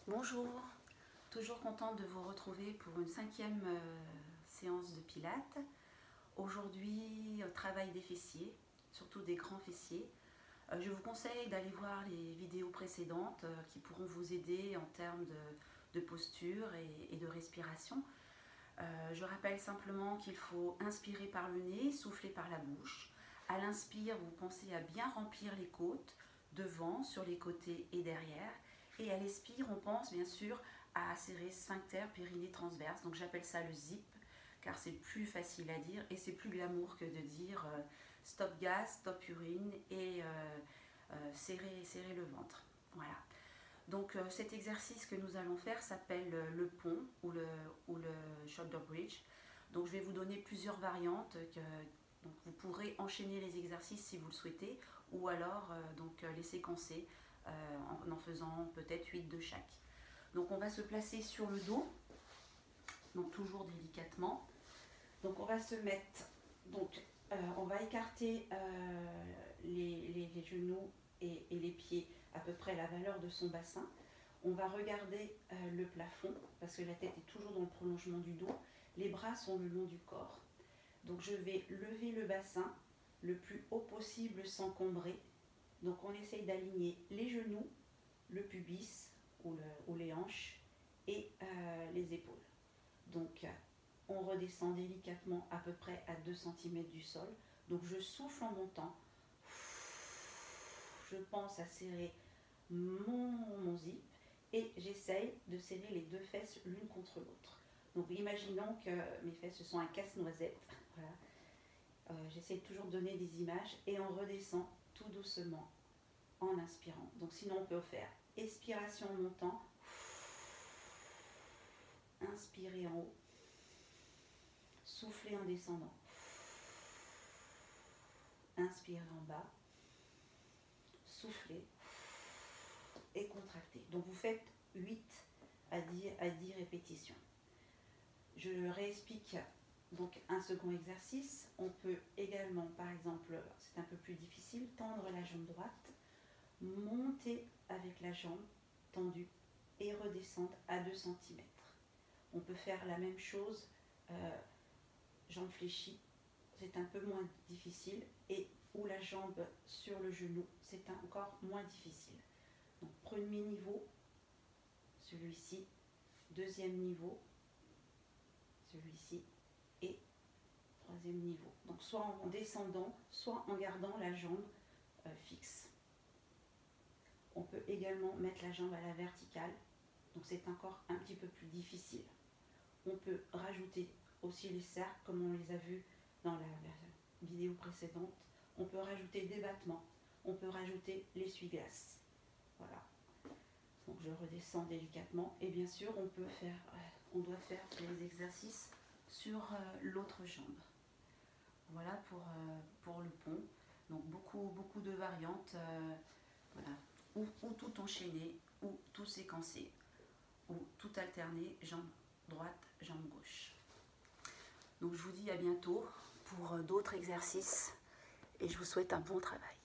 Bonjour, toujours contente de vous retrouver pour une cinquième séance de pilates. Aujourd'hui, travail des fessiers, surtout des grands fessiers. Je vous conseille d'aller voir les vidéos précédentes qui pourront vous aider en termes de posture et de respiration. Je rappelle simplement qu'il faut inspirer par le nez, souffler par la bouche. À l'inspire, vous pensez à bien remplir les côtes, devant, sur les côtés et derrière. Et à l'expire, on pense bien sûr à serrer sphincter périnée transverse. Donc j'appelle ça le zip, car c'est plus facile à dire et c'est plus glamour que de dire stop gaz, stop urine et serrer le ventre. Voilà. Donc cet exercice que nous allons faire s'appelle le pont ou le shoulder bridge. Donc je vais vous donner plusieurs variantes. Donc vous pourrez enchaîner les exercices si vous le souhaitez ou alors les séquencer en faisant peut-être 8 de chaque. Donc on va se placer sur le dos, donc toujours délicatement. Donc on va se mettre, on va écarter les genoux et les pieds à peu près la valeur de son bassin. On va regarder le plafond parce que la tête est toujours dans le prolongement du dos. Les bras sont le long du corps. Donc je vais lever le bassin le plus haut possible sans combrer. Donc on essaye d'aligner les genoux, le pubis ou les hanches et les épaules. Donc on redescend délicatement à peu près à 2 cm du sol. Donc je souffle en montant. Je pense à serrer mon zip et j'essaye de serrer les deux fesses l'une contre l'autre. Donc imaginons que mes fesses sont un casse-noisette. Voilà. J'essaie toujours de donner des images et on redescend tout doucement en inspirant. Donc sinon on peut faire expiration en montant, inspirer en haut, souffler en descendant, inspirer en bas, souffler et contracter. Donc vous faites 8 à 10 répétitions. Je réexplique donc un second exercice. On peut également, par exemple, c'est un peu plus difficile, tendre la jambe droite, monter avec la jambe tendue et redescendre à 2 cm. On peut faire la même chose, jambe fléchie, c'est un peu moins difficile, et ou la jambe sur le genou, c'est encore moins difficile. Donc premier niveau, celui-ci, deuxième niveau, celui-ci, et troisième niveau. Donc soit en descendant, soit en gardant la jambe fixe. On peut également mettre la jambe à la verticale, donc c'est encore un petit peu plus difficile. On peut rajouter aussi les cercles comme on les a vus dans la vidéo précédente. On peut rajouter des battements, on peut rajouter l'essuie-glace. Voilà. Donc je redescends délicatement et bien sûr on doit faire les exercices sur l'autre jambe. Voilà pour le pont. Donc beaucoup de variantes. Voilà. Ou tout enchaîner, ou tout séquencer, ou tout alterner, jambe droite, jambe gauche. Donc je vous dis à bientôt pour d'autres exercices et je vous souhaite un bon travail.